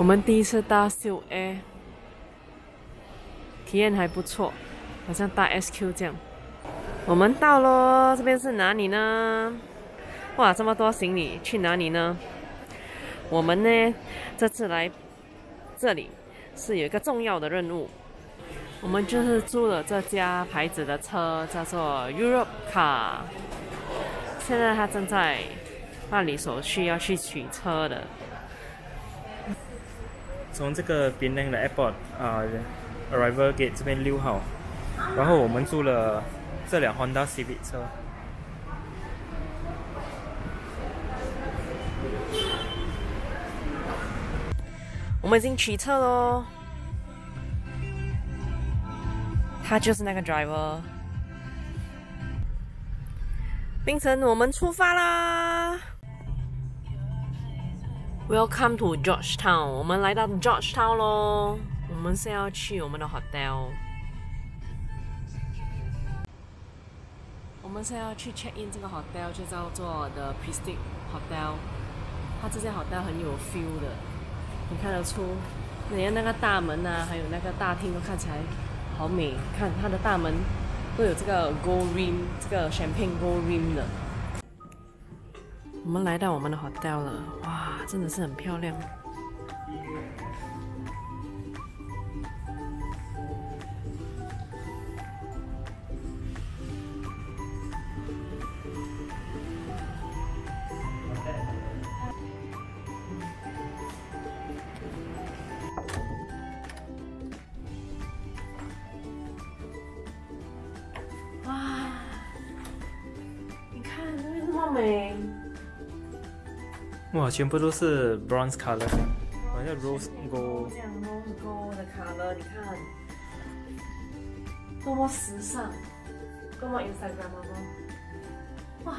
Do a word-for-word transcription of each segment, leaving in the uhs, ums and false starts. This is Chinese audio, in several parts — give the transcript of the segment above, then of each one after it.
我们第一次搭 Silk Air， 体验还不错，好像搭 S Q 这样。我们到咯，这边是哪里呢？哇，这么多行李，去哪里呢？我们呢，这次来这里是有一个重要的任务，我们就是租了这家牌子的车，叫做 Europe Car。现在他正在办理手续，要去取车的。 从这个 Penang 的 Airport 啊、呃、，Arrival Gate 这边六号，然后我们租了这辆 Honda Civic 车。 我们已经取车咯，他就是那个 driver。槟城，我们出发啦 ！Welcome to Georgetown， 我们来到 Georgetown 咯。我们是要去我们的 hotel， 我们是要去 check in 这个 hotel， 就叫做 The Prestige Hotel。它这间 hotel 很有 feel 的。你看得出，连那个大门啊，还有那个大厅都看起来好美。看它的大门都有这个 gold rim， 这个 champagne gold rim 的。我们来到我们的 hotel 了，哇，真的是很漂亮。美哇，全部都是 bronze color， 好像 rose gold。 这样 rose gold 的 color， 你看，多么时尚，多么 Instagramable。哇，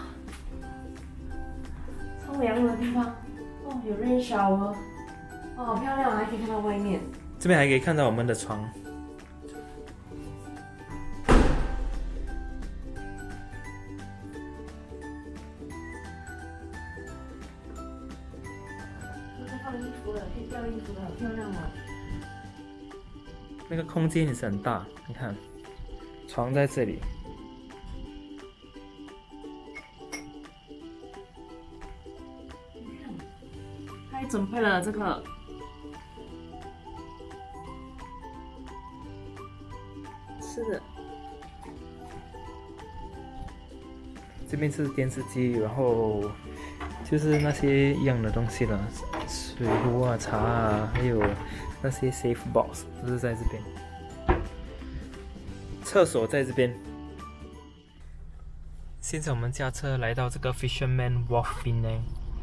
冲凉的地方，哦，有 rain shower， 哦，好漂亮，还可以看到外面。 这边还可以看到我们的床。 放衣服的，可以吊衣服的，好漂亮哦。 那个空间也是很大，你看，床在这里。 他还准备了这个吃的。 这边是电视机，然后就是那些一样的东西了。水壶啊、茶啊，还有那些 safe box 都是在这边。厕所在这边。现在我们驾车来到这个 Fisherman Wharf Penang。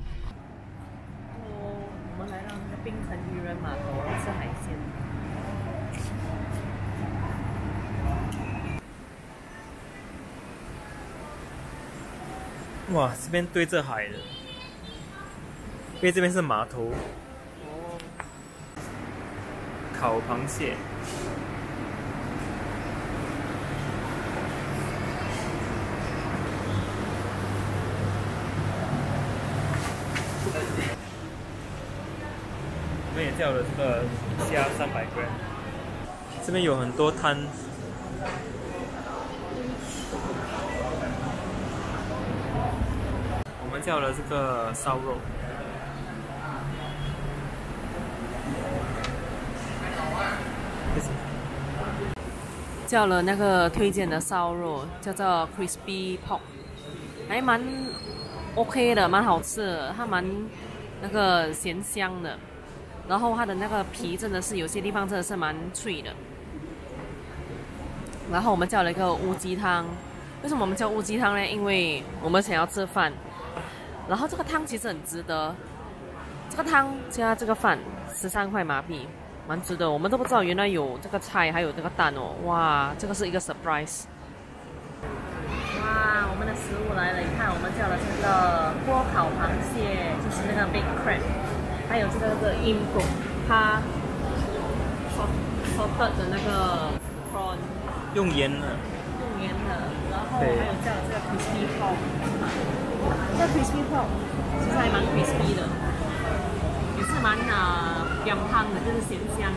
哦，我们来到那个槟城渔人码头吃海鲜。 哇，这边对着海的。因为这边是码头， 哦， 烤螃蟹，我们也叫了这个虾三百 gram， 这边有很多摊，我们叫了这个烧肉。 叫了那个推荐的烧肉，叫做 crispy pork， 还蛮 OK 的，蛮好吃的，它蛮那个咸香的，然后它的那个皮真的是有些地方真的是蛮脆的。然后我们叫了一个乌鸡汤，为什么我们叫乌鸡汤呢？因为我们想要吃饭，然后这个汤其实很值得，这个汤加这个饭十三块马币。蛮值得，我们都不知道原来有这个菜，还有这个蛋哦！哇，这个是一个 surprise。哇，我们的食物来了，你看，我们叫了这个锅烤螃蟹，就是那个 big crab， 还有这个这个 im guk， 它 salted 的那个 prawn， 用盐的， 用盐的，然后还有叫这个 crispy pork， 这个 crispy pork 其实还蛮 crispy 的，也是蛮啊香它。 就是咸香。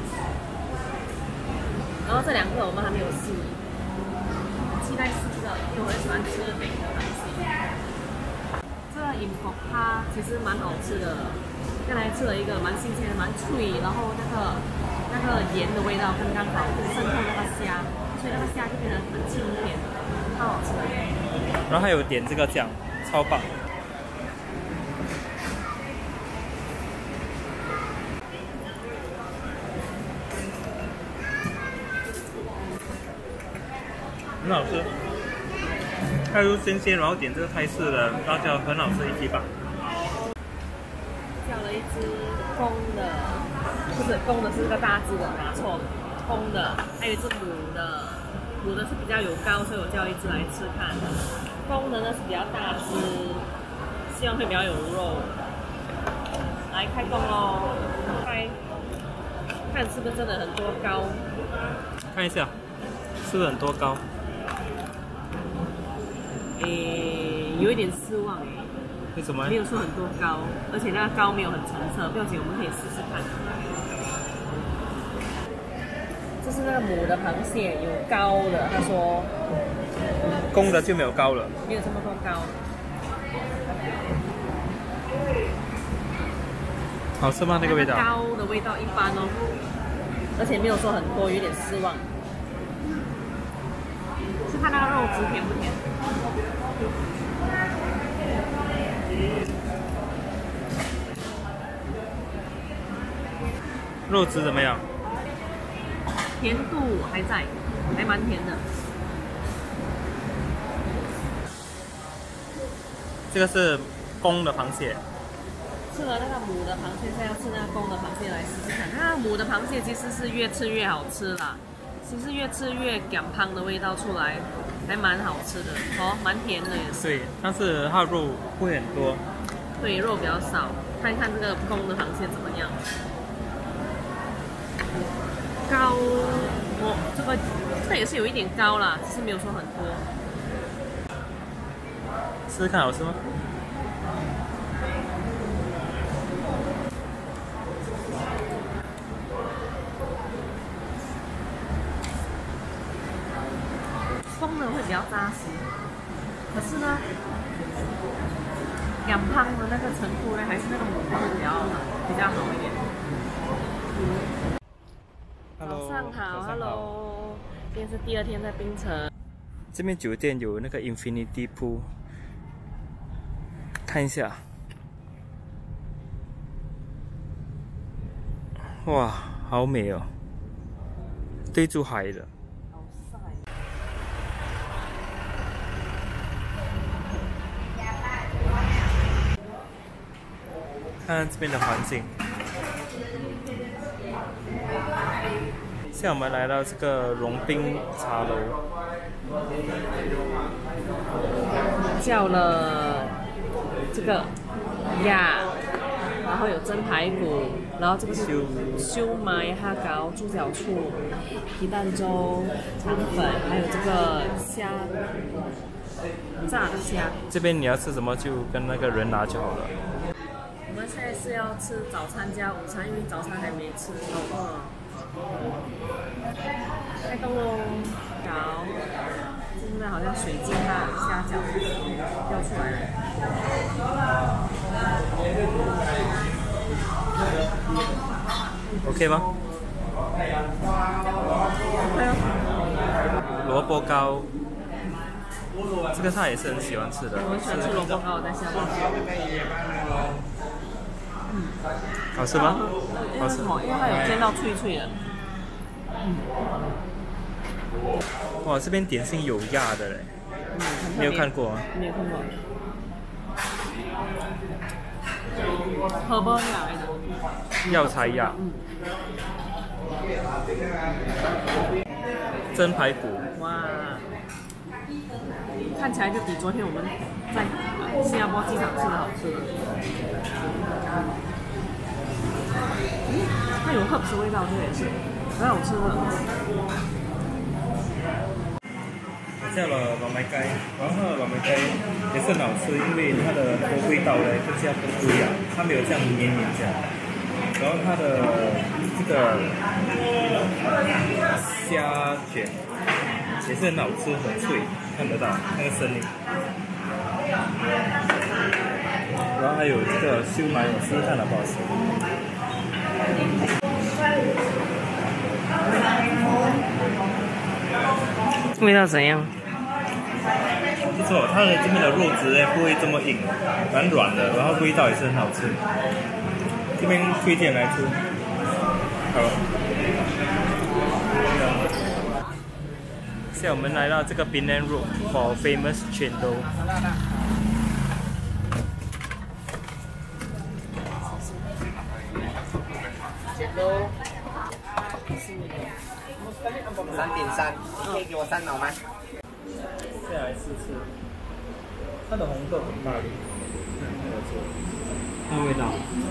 然后这两个我们还没有试，期待试的，因为我很喜欢吃北的东西。这个饮佛它其实蛮好吃的，刚才吃了一个蛮新鲜的、蛮脆，然后那个那个盐的味道刚刚好，渗透那个虾，所以那个虾就变得很清甜，超好吃的。 然后还有点这个酱，超棒。很好吃，它又新鲜，然后点这个泰式的辣椒，很好吃，一级棒。 叫了一只公的，不是公的，是个大只的，拿错了，公的，还有一只母的，母的是比较有膏，所以我叫一只来吃看。公的呢是比较大只，希望会比较有肉。来开工喽，开，看是不是真的很多膏？ 看一下，是不是很多膏？ 诶，有一点失望诶。 为什么？ 没有说很多膏，而且那个膏没有很澄澈，不要紧，我们可以试试看。这是那个母的螃蟹，有膏的，他说。 公的就没有膏了。 没有这么多膏。 好吃吗？那个味道？ 膏的味道一般哦，而且没有说很多，有点失望。是看那个肉质甜不甜？ 肉质怎么样？ 甜度还在，还蛮甜的。 这个是公的螃蟹。 吃了那个母的螃蟹，现在要吃那个公的螃蟹来试试看。那母的螃蟹其实是越吃越好吃啦，其实越吃越感胖的味道出来，还蛮好吃的哦，蛮甜的也是。 对，但是它的肉不会很多。 对，肉比较少。看一看这个公的螃蟹怎么样？膏，哦，这个这个也是有一点膏啦，只是没有说很多。 试试看好吃吗？ 公的会比较扎实，可是呢，养胖的那个程度呢，还是那个母的会比较比较好一点。早上好 ，Hello， 今天是第二天在槟城。 这边酒店有那个 Infinity Pool， 看一下。哇，好美哦，对住海的。 好晒。 看看这边的环境。现在我们来到这个龙宾茶楼， 叫了这个呀，然后有蒸排骨，然后这个是烧麦哈糕、猪脚醋、皮蛋粥、肠粉，还有这个虾，炸的虾。 这边你要吃什么就跟那个人拿就好了。 我们现在是要吃早餐加午餐，因为早餐还没吃，好饿。开动喽！好，现在好像水晶啊、虾饺掉出来了。 OK 吗？ 还有萝卜糕，这个他也是很喜欢吃的。 我喜欢吃萝卜糕，我在下面。嗯， 好吃吗？ 好吃，因为它有煎到脆脆的。嗯。 哇，这边点心有鸭的嘞，嗯、没有看过啊？ 没有看过。荷包鸭来的。 药材鸭。嗯。蒸排骨。 哇，看起来就比昨天我们在新加坡机场吃的好吃了。嗯，它有 herbs 的味道，这个也是很好吃的。 我叫了老麦鸡，然后老麦鸡也是很好吃，因为它的味道呢跟新加坡不一样，它没有这样黏黏这样。 然后它的这个虾卷也是很好吃，很脆，看得到那个声音。然后还有这个烧麦，我试试看好不好吃。 味道怎样？ 不错，它的这边的肉质呢不会这么硬，蛮软的，然后味道也是很好吃。这边推荐来吃。好。现在我们来到这个 Penang Road for famous cendol。 cendol。三点三，可以给我三脑吗？ 再来试试，它的红豆很大力，很好吃，看味道，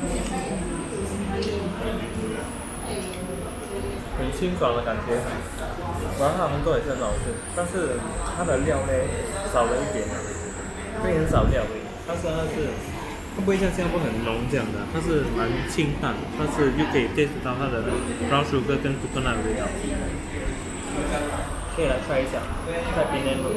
很清爽的感觉。然后它的红豆也是很好吃，但是它的料呢少了一点，会很少料味。但是它是，它不会像新加坡很浓这样的，它是蛮清淡，但是又可以 taste 到它的 brown sugar 跟 coconut 的味道。可以来 try 一下，在 Penang Road。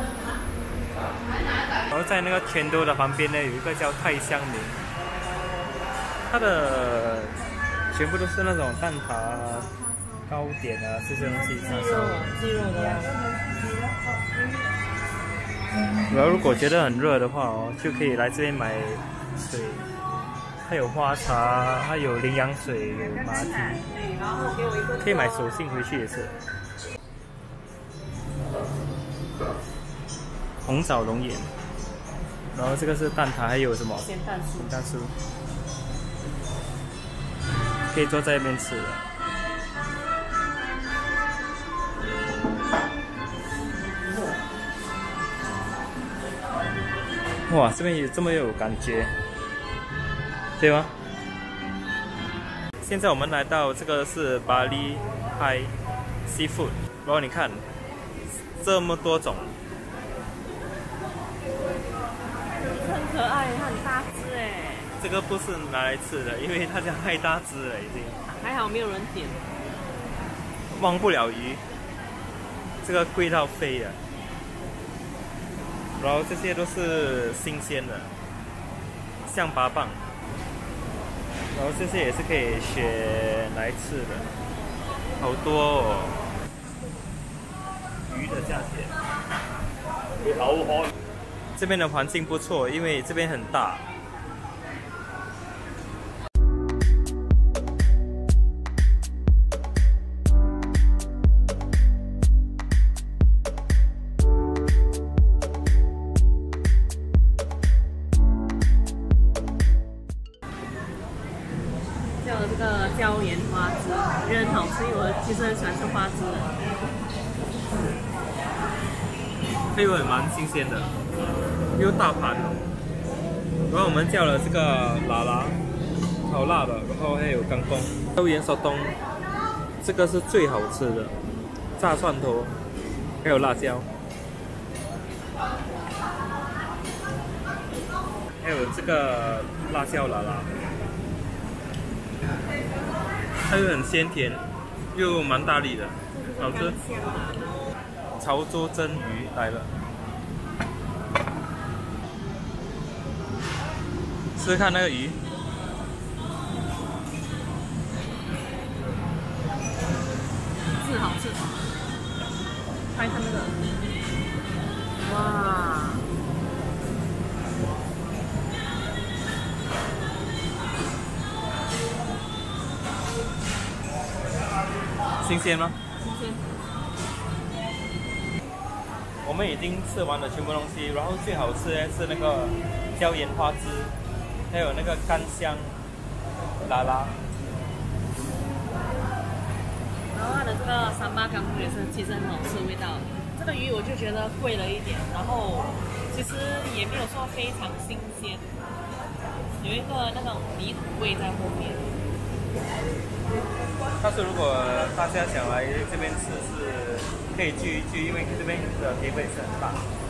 然后在那个cendol的旁边呢，有一个叫泰香林，它的全部都是那种蛋挞、糕点啊这些东西。 鸡肉，鸡肉的。 然后如果觉得很热的话哦，就可以来这边买水，还有花茶，还有羚羊水，有马蹄，可以买手信回去也是。红枣龙眼，然后这个是蛋挞，还有什么？ 咸蛋酥。 咸蛋酥，可以坐在那边吃的。哇，这边也这么有感觉，对吗？现在我们来到这个是巴黎海 seafood， 然后你看这么多种。 很可爱，它很大只哎。 这个不是拿来吃的，因为它家太大只了已经。 还好没有人点。 忘不了鱼，这个贵到飞啊！然后这些都是新鲜的，象拔蚌。然后这些也是可以选来吃的，好多哦。鱼的价钱，好好。这边的环境不错，因为这边很大。 叫这个椒盐花枝，觉得很好吃，因为我其实很喜欢吃花枝的。 这个也蛮新鲜的，又大盘哦。然后我们叫了这个辣辣，好辣的，然后还有干公、椒盐烧冬，这个是最好吃的，炸蒜头，还有辣椒，还有这个辣椒辣辣，它又很鲜甜，又蛮大力的，好吃。潮州蒸鱼来了，试试看那个鱼， 是好吃。拍它那个，哇！ 新鲜吗？ 新鲜。 我们已经吃完了全部东西，然后最好吃的是那个椒盐花枝，还有那个干香辣辣。 然后它的这个三八干也是其实很好吃的味道。这个鱼我就觉得贵了一点，然后其实也没有说非常新鲜，有一个那种泥土味在后面。 但是如果大家想来这边吃，是可以聚一聚，因为这边的铁轨是很大。